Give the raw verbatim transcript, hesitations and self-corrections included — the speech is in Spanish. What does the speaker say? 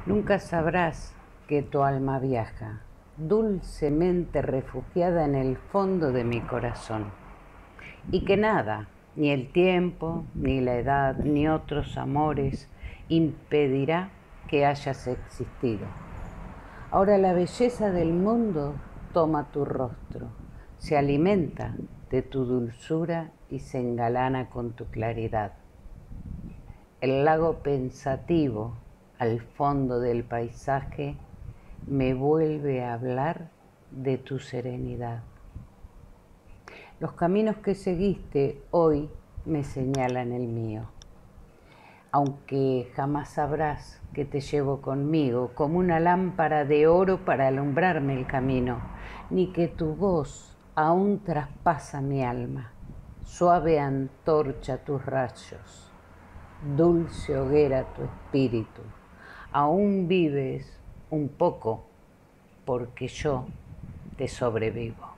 Nunca sabrás que tu alma viaja, dulcemente refugiada en el fondo de mi corazón, y que nada, ni el tiempo, ni la edad, ni otros amores, impedirá que hayas existido. Ahora la belleza del mundo toma tu rostro, se alimenta de tu dulzura y se engalana con tu claridad. El lago pensativo al fondo del paisaje me vuelve a hablar de tu serenidad. Los caminos que seguiste hoy me señalan el mío, aunque jamás sabrás que te llevo conmigo como una lámpara de oro para alumbrarme el camino, ni que tu voz aún traspasa mi alma, suave antorcha tus rayos, dulce hoguera tu espíritu. Aún vives un poco porque yo te sobrevivo.